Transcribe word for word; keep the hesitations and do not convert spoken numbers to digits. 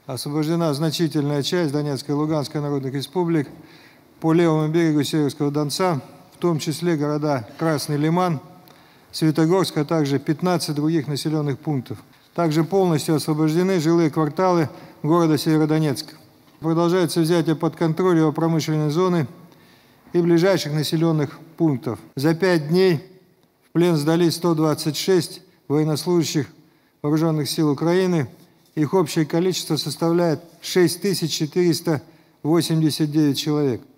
освобождена значительная часть Донецкой и Луганской народных республик по левому берегу Северского Донца, в том числе города Красный Лиман, Светогорск, а также пятнадцать других населенных пунктов. Также полностью освобождены жилые кварталы города Северодонецка. Продолжается взятие под контроль его промышленной зоны и ближайших населенных пунктов. За пять дней в плен сдались сто двадцать шесть военнослужащих Вооруженных сил Украины. Их общее количество составляет шесть тысяч четыреста восемьдесят девять человек.